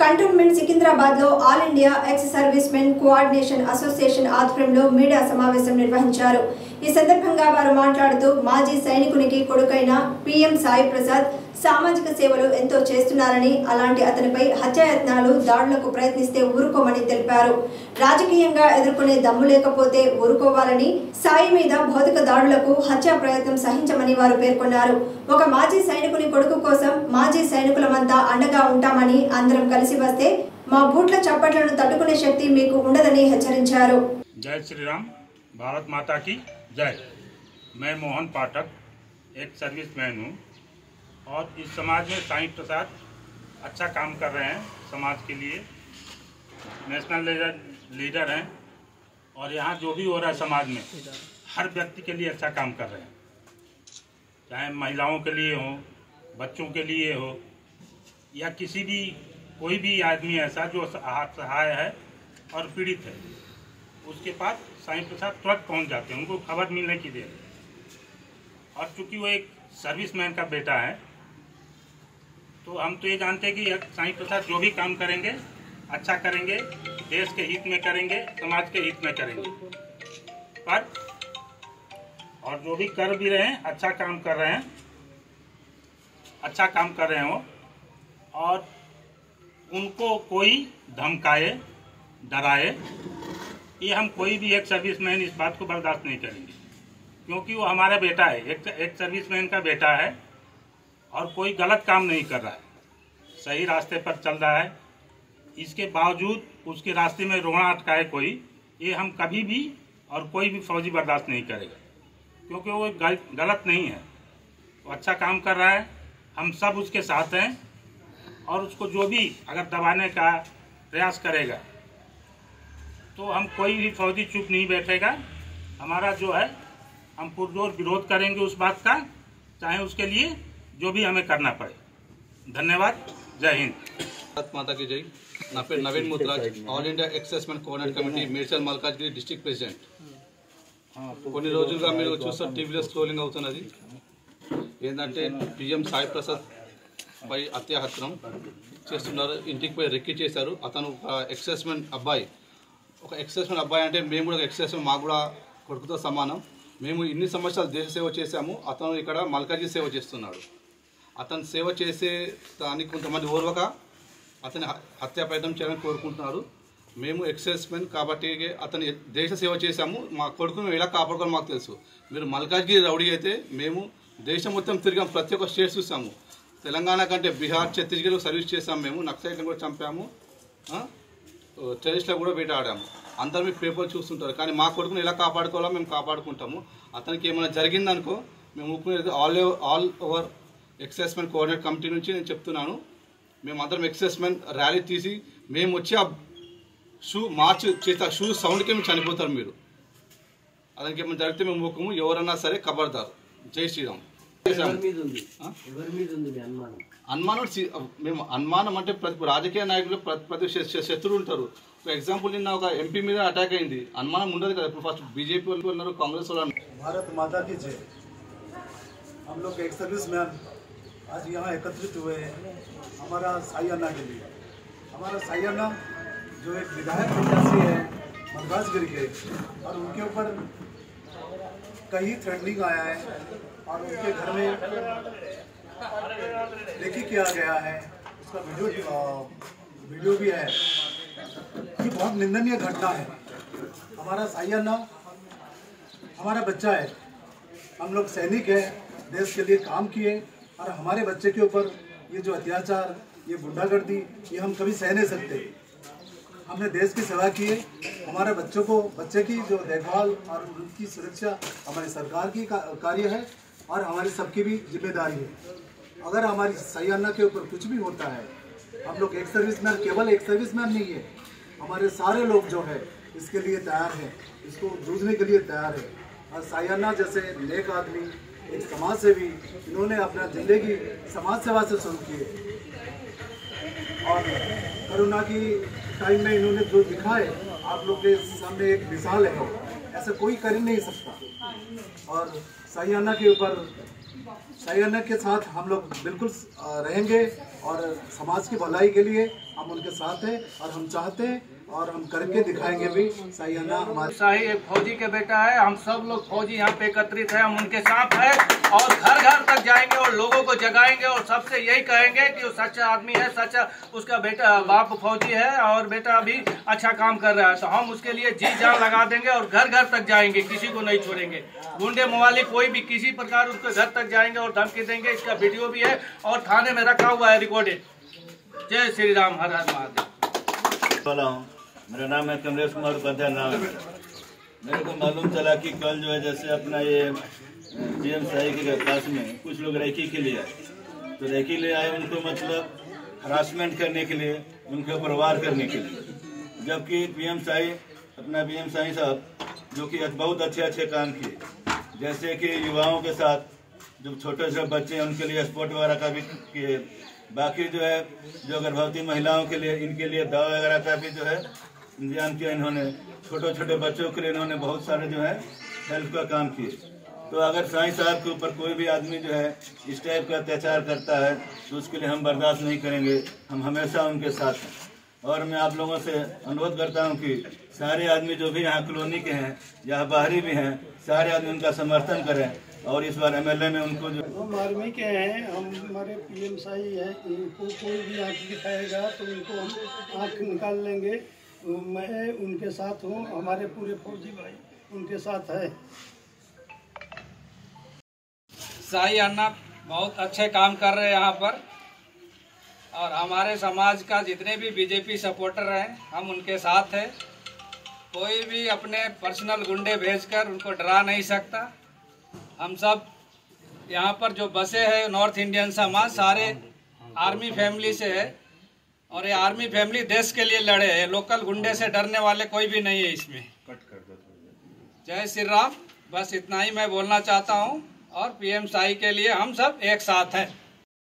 Cantonment Secunderabad లో all India ex servicemen coordination association ఆధ్వర్యంలో media సమావేశం నిర్వహించారు। ఈ సందర్భంగా వారు మాట్లాడుతూ మాజీ సైనికునికి కొడుకైన పీఎం సాయి ప్రసాద్ సామాజిక సేవలు ఎంతో చేస్తున్నారని, అలాంటి అతనిపై హత్యాయత్నాలు దాడులకు ప్రయత్నిస్తే ఊరుకోమని తెలిపారు। రాజకీయంగా ఎదుర్కొనే దమ్ము లేకపోతే ఊరుకోవాలని, సాయి మీద భౌతిక దాడులకు హత్యా ప్రయత్నం సహించమని వారు పేర్కొన్నారు। ఒక మాజీ సైనికుని కొడుకు కోసం మాజీ సైనికులమంతా అండగా ఉంటామని, అందరం కలిసి వస్తే మా బూట్ల చప్పట్లను తట్టుకునే శక్తి మీకు ఉండదని హెచ్చరించారు। जय श्री राम, भारत माता की जय। मैं मोहन पाठक एक सर्विसमैन हूँ और इस समाज में साई प्रसाद अच्छा काम कर रहे हैं। समाज के लिए नेशनल लीडर हैं और यहाँ जो भी हो रहा है समाज में हर व्यक्ति के लिए अच्छा काम कर रहे हैं, चाहे महिलाओं के लिए हो, बच्चों के लिए हो या किसी भी कोई भी आदमी ऐसा जो असहाय है और पीड़ित है, उसके पास साई प्रसाद तुरंत पहुंच जाते हैं, उनको खबर मिलने की देर। और चूंकि वो एक सर्विसमैन का बेटा है तो हम तो ये जानते हैं कि साई प्रसाद जो भी काम करेंगे अच्छा करेंगे, देश के हित में करेंगे, समाज के हित में करेंगे। पर और जो भी कर भी रहे हैं अच्छा काम कर रहे हैं, अच्छा काम कर रहे हो और उनको कोई धमकाए डराए, ये हम कोई भी एक सर्विसमैन इस बात को बर्दाश्त नहीं करेंगे, क्योंकि वो हमारा बेटा है, एक सर्विसमैन का बेटा है और कोई गलत काम नहीं कर रहा है, सही रास्ते पर चल रहा है। इसके बावजूद उसके रास्ते में रोना अटकाए कोई, ये हम कभी भी और कोई भी फौजी बर्दाश्त नहीं करेगा, क्योंकि वो गलत नहीं है, वो अच्छा काम कर रहा है, हम सब उसके साथ हैं। और उसको जो भी अगर दबाने का प्रयास करेगा तो हम कोई भी फौजी चुप नहीं बैठेगा। हमारा जो है हम पुरजोर विरोध करेंगे उस बात का, चाहे उसके लिए जो भी हमें करना पड़े। धन्यवाद, जय हिंद। भारत माता की जय। నా పేరు నవీన్ ముద్రాజ్, ఆల్ ఇండియా ఎక్సైజ్మెంట్ coordinate committee Medchal Malkajgiri district president. కొన్ని రోజులుగా మీరు చూస్తారు టీవీలో స్క్రోలింగ్ అవుతున్నది ఏంటంటే పిఎం సాయి ప్రసాద్ పై అత్యాహత్నం చేస్తున్నారు, ఇంటికి పోయి రెక్కి చేశారు। అతను ఒక ఎక్సైజ్మెంట్ అబ్బాయి అంటే మేము కూడా ఎక్సైజ్మెంట్, మాకు కూడా కొడుకుతో సమానం। మేము ఇన్ని సంవత్సరాలు దేశ సేవ చేశాము, అతను ఇక్కడ మల్కాజ్గిరి సేవ చేస్తున్నాడు। అతను సేవ చేసే దానికి కొంతమంది ఓర్వక అతని హత్యా ప్రయత్నం చేయాలని కోరుకుంటున్నారు। మేము ఎక్సైజ్మెంట్ కాబట్టి అతని దేశ సేవ చేశాము, మా కొడుకును ఎలా కాపాడుకోవాలో మాకు తెలుసు। మీరు మల్కాజ్గిరి రౌడీ అయితే మేము దేశం మొత్తం తిరిగాం, ప్రతి ఒక్క స్టేట్ చూసాము, తెలంగాణ కంటే బీహార్ ఛత్తీస్గఢ్ సర్వీస్ చేసాము, మేము నక్సలైట్లను కూడా చంపాము, టెర్రరిస్టులు కూడా వేటాడాము। అందరూ మీ పేపర్లు చూస్తుంటారు, కానీ మా కొడుకును ఎలా కాపాడుకోవాలో మేము కాపాడుకుంటాము। అతనికి ఏమైనా జరిగిందనుకో మేము ఒప్పుకునేది ఆల్ ఓవర్ ఎక్సైజ్మెంట్ కోఆర్డినేట్ కమిటీ నుంచి నేను చెప్తున్నాను, మేమందరం ఎక్సైజ్మెంట్ ర్యాలీ తీసి మేము వచ్చి ఆ షూ మార్చ్ చేస్తే ఆ షూ సౌండ్కి మేము చనిపోతారు మీరు, అతనికి ఏమైనా జరిగితే మేము ఒప్పుకోము, ఎవరన్నా సరే ఖబర్దార్। జై శ్రీరామ్। అనుమానం మేము అనుమానం అంటే ప్రతి రాజకీయ నాయకులు ప్రతి శత్రువులు ఉంటారు। ఒక ఎగ్జాంపుల్ నిన్న ఒక ఎంపీ మీద అటాక్ అయింది, అనుమానం ఉండదు కదా। ఇప్పుడు ఫస్ట్ బీజేపీ వాళ్ళు ఉన్నారు, కాంగ్రెస్ వాళ్ళు। भारत माता की जय। हम लोग एक सर्विसमैन आज यहाँ एकत्रित हुए हैं हमारा साई अन्ना के लिए। हमारा साई अन्ना जो एक विधायक प्रत्याशी है मल्काजगिरी के, और उनके ऊपर कई थ्रेटनिंग आया है और उनके घर में रेकी किया गया है, उसका वीडियो भी है। ये बहुत निंदनीय घटना है। हमारा साई अन्ना हमारा बच्चा है, हम लोग सैनिक है, देश के लिए काम किए, और हमारे बच्चे के ऊपर ये जो अत्याचार, ये गुंडागर्दी, ये हम कभी सह नहीं सकते। हमने देश की सेवा की है, हमारे बच्चे की जो देखभाल और उनकी सुरक्षा हमारी सरकार की कार्य है और हमारी सबकी भी जिम्मेदारी है। अगर हमारी साई अन्ना के ऊपर कुछ भी होता है, हम लोग एक सर्विसमैन, केवल एक सर्विसमैन नहीं है, हमारे सारे लोग जो है इसके लिए तैयार हैं, इसको जूझने के लिए तैयार है। और साई अन्ना जैसे नेक आदमी, एक समाज सेवी, इन्होंने अपना जिंदगी समाज सेवा से शुरू की है और कोरोना की टाइम में इन्होंने जो दिखा है आप लोग के सामने एक मिसाल है, ऐसा कोई कर ही नहीं सकता। और साई अन्ना के ऊपर साई अन्ना के साथ हम लोग बिल्कुल रहेंगे और समाज की भलाई के लिए हम उनके साथ हैं और हम चाहते हैं और हम करके दिखाएंगे भी। साई अन्ना हमारे शाही एक फौजी के बेटा है। हम सब लोग फौजी यहाँ पे एकत्रित हैं, हम उनके साथ हैं और घर घर तक जाएंगे और लोगों को जगाएंगे और सबसे यही कहेंगे कि वो सच्चा आदमी है, सच्चा उसका बेटा बाप फौजी है और बेटा भी अच्छा काम कर रहा है, तो हम उसके लिए जी जान लगा देंगे और घर घर तक जाएंगे, किसी को नहीं छोड़ेंगे। गुंडे मवाली कोई भी किसी प्रकार उसके घर तक जाएंगे और धमकी देंगे। इसका वीडियो भी है और थाने में रखा हुआ है रिकॉर्डेड। जय श्री राम, हर हर महादेव। वाला हूँ, मेरा नाम है कमलेश कुमार उपाध्याय नाम है। मेरे को मालूम चला कि कल जो है जैसे अपना ये पीएम साई के पास में कुछ लोग रेकी के लिए आए, तो रेकी ले आए उनको मतलब हरासमेंट करने के लिए, उनके ऊपर वार करने के लिए, जबकि पीएम साई साहब जो कि बहुत अच्छे काम किए, जैसे कि युवाओं के साथ जो छोटे छोटे बच्चे हैं उनके लिए स्पोर्ट वगैरह का भी किए, बाकी जो है जो गर्भवती महिलाओं के लिए इनके लिए दवा वगैरह का भी जो है इंतजाम किया इन्होंने, छोटे छोटे बच्चों के लिए इन्होंने बहुत सारे जो है हेल्प का काम किए। तो अगर साईं साहब के ऊपर कोई भी आदमी जो है इस टाइप का अत्याचार करता है तो उसके लिए हम बर्दाश्त नहीं करेंगे, हम हमेशा उनके साथ हैं। और मैं आप लोगों से अनुरोध करता हूं कि सारे आदमी जो भी यहाँ कॉलोनी के हैं या बाहरी भी हैं, सारे आदमी उनका समर्थन करें और इस बार एमएलए में उनको जो हम आर्मी के हैं, हम हमारे पीएम साई है, इनको कोई भी आँख दिखाएगा तो उनको हम आँख निकाल लेंगे। मैं उनके साथ हूँ, हमारे पूरे फौजी भाई उनके साथ है। साई अन्ना बहुत अच्छे काम कर रहे हैं यहाँ पर और हमारे समाज का जितने भी बीजेपी सपोर्टर हैं हम उनके साथ हैं। कोई भी अपने पर्सनल गुंडे भेजकर उनको डरा नहीं सकता। हम सब यहाँ पर जो बसे हैं नॉर्थ इंडियन समाज सारे आर्मी फैमिली से है और ये आर्मी फैमिली देश के लिए लड़े हैं, लोकल गुंडे से डरने वाले कोई भी नहीं है इसमें। जय श्री राम, बस इतना ही मैं बोलना चाहता हूँ और पीएम साई के लिए हम सब एक साथ हैं।